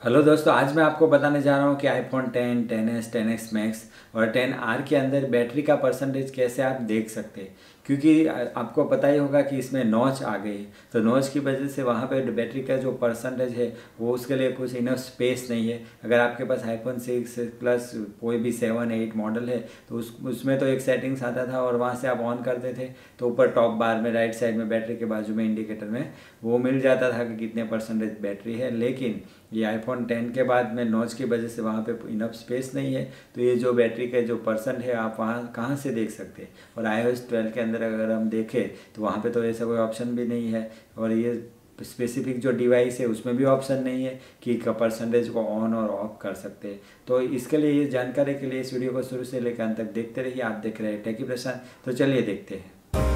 Hello दोस्तों, आज मैं आपको बताने जा रहा हूँ कि आईफोन 10, 10s, 10x मैक्स और 10R के अंदर बैटरी का परसेंटेज कैसे आप देख सकते हैं। क्योंकि आपको पता ही होगा कि इसमें नॉच आ गई है, तो नॉच की वजह से वहाँ पे बैटरी का जो परसेंटेज है वो उसके लिए कुछ इनफ स्पेस नहीं है। अगर आपके पास आईफोन 6 प्लस कोई भी 7, 8 मॉडल है तो उसमें तो एक सेटिंग्स आता था और वहाँ से आप ऑन करते थे तो ऊपर टॉप बार में राइट साइड में बैटरी के बाजू में इंडिकेटर में वो मिल जाता था कि कितने परसेंटेज बैटरी है। लेकिन ये आईफोन 10 के बाद में नॉच की वजह से वहाँ पे इनफ स्पेस नहीं है, तो ये जो बैटरी का जो परसेंट है आप वहाँ कहाँ से देख सकते हैं। और iOS 12 के अंदर अगर हम देखें तो वहाँ पे तो ऐसा कोई ऑप्शन भी नहीं है, और ये स्पेसिफिक जो डिवाइस है उसमें भी ऑप्शन नहीं है कि परसेंटेज को ऑन और ऑफ कर सकते हैं। तो इसके लिए, ये जानकारी के लिए इस वीडियो को शुरू से लेकर अंत तक देखते रहिए। आप देख रहे हैं टेकी प्रशांत, तो चलिए देखते हैं।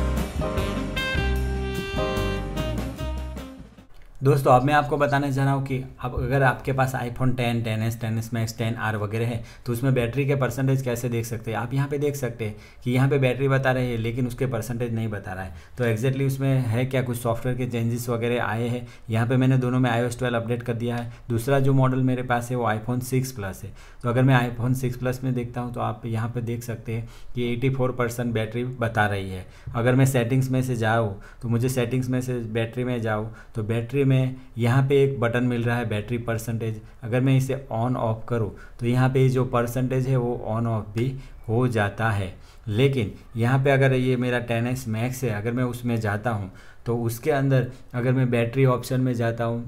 दोस्तों, अब मैं आपको बताने जा रहा हूँ कि अब अगर आपके पास iPhone 10, 10s, 10s max, 10R वगैरह है तो उसमें बैटरी के परसेंटेज कैसे देख सकते हैं। आप यहाँ पे देख सकते हैं कि यहाँ पे बैटरी बता रही है लेकिन उसके परसेंटेज नहीं बता रहा है। तो एग्जैक्टली उसमें है क्या, कुछ सॉफ्टवेयर के चेंजेस वगैरह आए हैं। यहाँ पर मैंने दोनों में iOS 12 अपडेट कर दिया है। दूसरा जो मॉडल मेरे पास है वो आईफोन 6 प्लस है। तो अगर मैं आईफोन 6 प्लस में देखता हूँ तो आप यहाँ पर देख सकते हैं कि 84% बैटरी बता रही है। अगर मैं सेटिंग्स में से जाऊँ तो मुझे सेटिंग्स में से बैटरी में जाऊँ तो बैटरी में यहाँ पे एक बटन मिल रहा है बैटरी परसेंटेज। अगर मैं इसे ऑन ऑफ करूँ तो यहाँ पे जो परसेंटेज है वो ऑन ऑफ भी हो जाता है। लेकिन यहाँ पे अगर ये मेरा 10s मैक्स है, अगर मैं उसमें जाता हूँ तो उसके अंदर अगर मैं बैटरी ऑप्शन में जाता हूँ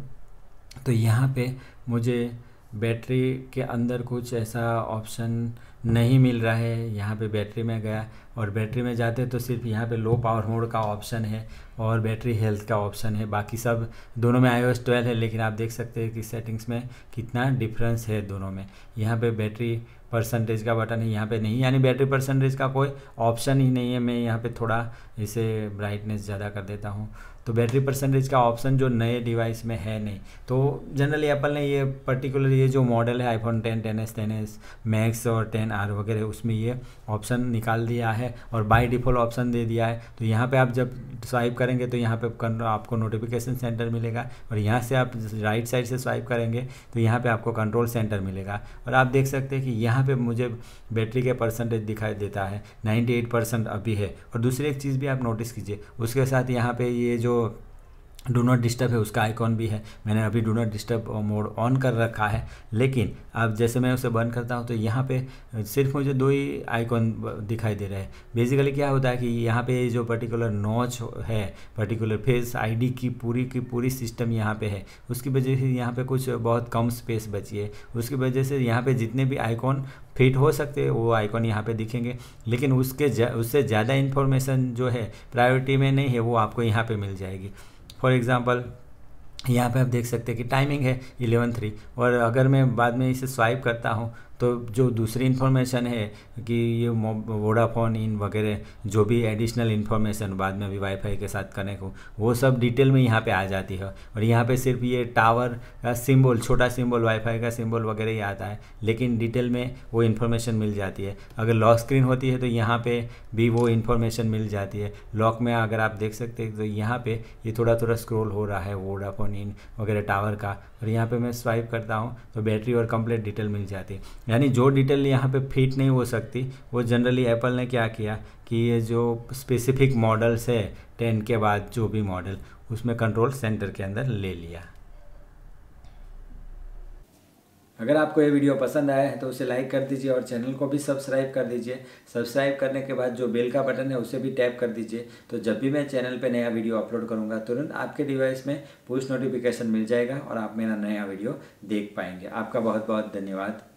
तो यहाँ पे मुझे बैटरी के अंदर कुछ ऐसा ऑप्शन नहीं मिल रहा है। यहाँ पे बैटरी में गया और बैटरी में जाते तो सिर्फ यहाँ पे लो पावर मोड का ऑप्शन है और बैटरी हेल्थ का ऑप्शन है। बाकी सब दोनों में iOS 12 है, लेकिन आप देख सकते हैं कि सेटिंग्स में कितना डिफरेंस है दोनों में। यहाँ पे बैटरी परसेंटेज का बटन है, यहाँ पे नहीं, यानी बैटरी परसेंटेज का कोई ऑप्शन ही नहीं है। मैं यहाँ पे थोड़ा इसे ब्राइटनेस ज़्यादा कर देता हूँ। तो बैटरी परसेंटेज का ऑप्शन जो नए डिवाइस में है नहीं। तो जनरली एप्पल ने ये पर्टिकुलर ये जो मॉडल है आईफोन 10, 10s, 10s मैक्स और 10R वगैरह उसमें ये ऑप्शन निकाल दिया है और बाय डिफ़ॉल्ट ऑप्शन दे दिया है। तो यहाँ पे आप जब स्वाइप करेंगे तो यहाँ पे आपको नोटिफिकेशन सेंटर मिलेगा और यहाँ से आप राइट साइड से स्वाइप करेंगे तो यहाँ पे आपको कंट्रोल सेंटर मिलेगा। और आप देख सकते हैं कि यहाँ पे मुझे बैटरी के परसेंटेज दिखाई देता है 98% अभी है। और दूसरी एक चीज़ भी आप नोटिस कीजिए, उसके साथ यहाँ पे ये जो डू नॉट डिस्टर्ब है उसका आइकॉन भी है। मैंने अभी do not disturb mode on कर रखा है, लेकिन अब जैसे मैं उसे बंद करता हूं तो यहाँ पे सिर्फ मुझे दो ही आइकॉन दिखाई दे रहे हैं। बेसिकली क्या होता है कि यहाँ पे जो पर्टिकुलर नॉच है, पर्टिकुलर फेस आईडी की पूरी सिस्टम यहाँ पे है। उसकी वजह से यहाँ पे कुछ बहुत कम स्पेस बची है। उसकी वजह से यहाँ पे जितने भी आइकॉन फिट हो सकते हैं वो आइकॉन यहाँ पे दिखेंगे, लेकिन उससे ज़्यादा इन्फॉर्मेशन जो है प्रायोरिटी में नहीं है वो आपको यहाँ पे मिल जाएगी। फॉर एग्ज़ाम्पल यहाँ पे आप देख सकते हैं कि टाइमिंग है 11:03 और अगर मैं बाद में इसे स्वाइप करता हूँ तो जो दूसरी इन्फॉर्मेशन है कि ये वोडाफोन इन वगैरह जो भी एडिशनल इन्फॉर्मेशन बाद में भी वाईफाई के साथ कनेक्ट हो वो सब डिटेल में यहाँ पे आ जाती है। और यहाँ पे सिर्फ ये टावर का सिंबल, छोटा सिंबल, वाईफाई का सिंबल वगैरह ही आता है, लेकिन डिटेल में वो इन्फॉर्मेशन मिल जाती है। अगर लॉक स्क्रीन होती है तो यहाँ पे भी वो इन्फॉर्मेशन मिल जाती है। लॉक में अगर आप देख सकते हैं तो यहाँ पे ये थोड़ा थोड़ा स्क्रॉल हो रहा है वोडाफोन इन वगैरह टावर का, और यहाँ पे मैं स्वाइप करता हूँ तो बैटरी और कंप्लीट डिटेल मिल जाती है। यानी जो डिटेल यहाँ पे फिट नहीं हो सकती वो जनरली एप्पल ने क्या किया कि ये जो स्पेसिफिक मॉडल्स है 10 के बाद जो भी मॉडल उसमें कंट्रोल सेंटर के अंदर ले लिया। अगर आपको ये वीडियो पसंद आया है तो उसे लाइक कर दीजिए और चैनल को भी सब्सक्राइब कर दीजिए। सब्सक्राइब करने के बाद जो बेल का बटन है उसे भी टैप कर दीजिए, तो जब भी मैं चैनल पे नया वीडियो अपलोड करूंगा तुरंत आपके डिवाइस में पुश नोटिफिकेशन मिल जाएगा और आप मेरा नया वीडियो देख पाएंगे। आपका बहुत बहुत धन्यवाद।